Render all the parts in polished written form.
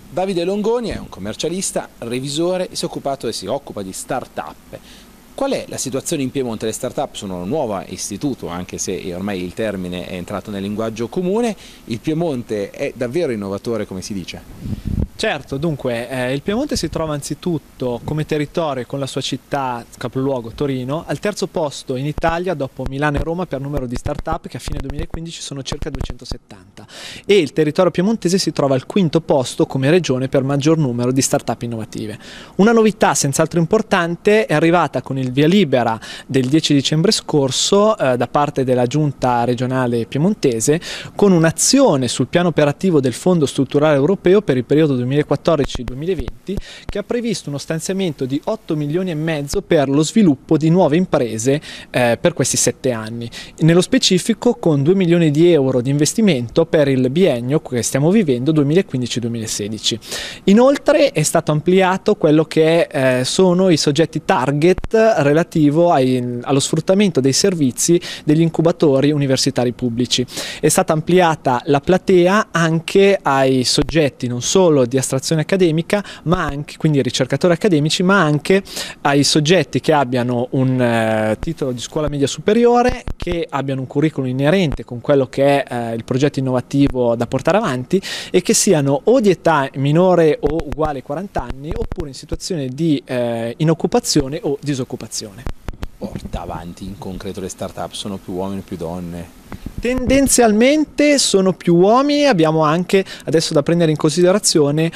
Davide Longoni è un commercialista, revisore e si occupa di start-up. Qual è la situazione in Piemonte? Le start-up sono un nuovo istituto, anche se ormai il termine è entrato nel linguaggio comune. Il Piemonte è davvero innovatore, come si dice? Certo, dunque il Piemonte si trova anzitutto come territorio con la sua città capoluogo Torino al terzo posto in Italia dopo Milano e Roma per numero di start-up, che a fine 2015 sono circa 270, e il territorio piemontese si trova al quinto posto come regione per maggior numero di start-up innovative. Una novità senz'altro importante è arrivata con il via libera del 10 dicembre scorso da parte della giunta regionale piemontese, con un'azione sul piano operativo del Fondo strutturale europeo per il periodo 2014-2020, che ha previsto uno stanziamento di 8 milioni e mezzo per lo sviluppo di nuove imprese per questi 7 anni, nello specifico con 2 milioni di euro di investimento per il biennio che stiamo vivendo 2015-2016. Inoltre è stato ampliato quello che sono i soggetti target relativo allo sfruttamento dei servizi degli incubatori universitari pubblici. È stata ampliata la platea anche ai soggetti non solo di astrazione accademica, ma anche, quindi ricercatori accademici, ma anche ai soggetti che abbiano un titolo di scuola media superiore, che abbiano un curriculum inerente con quello che è il progetto innovativo da portare avanti e che siano o di età minore o uguale ai 40 anni oppure in situazione di inoccupazione o disoccupazione. Porta avanti in concreto le start-up? Sono più uomini o più donne? Tendenzialmente sono più uomini, abbiamo anche adesso da prendere in considerazione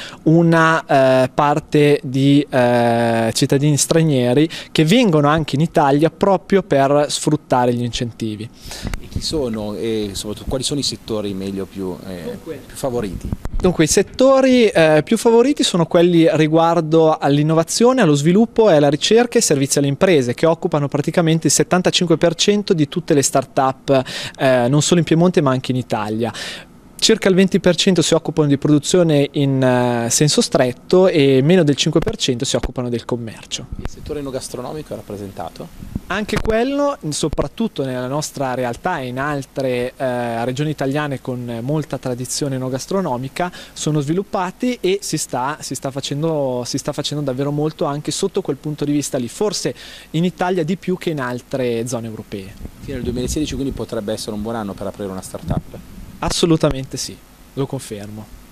una parte di cittadini stranieri che vengono anche in Italia proprio per sfruttare gli incentivi. E chi sono e soprattutto quali sono i settori meglio più favoriti? Dunque, i settori più favoriti sono quelli riguardo all'innovazione, allo sviluppo e alla ricerca e servizi alle imprese, che occupano praticamente il 75% di tutte le start-up non solo in Piemonte ma anche in Italia. Circa il 20% si occupano di produzione in senso stretto e meno del 5% si occupano del commercio. Il settore enogastronomico è rappresentato? Anche quello, soprattutto nella nostra realtà e in altre regioni italiane con molta tradizione enogastronomica, sono sviluppati e si sta facendo davvero molto anche sotto quel punto di vista lì, forse in Italia di più che in altre zone europee. Fino al 2016 quindi potrebbe essere un buon anno per aprire una start-up? Assolutamente sì, lo confermo.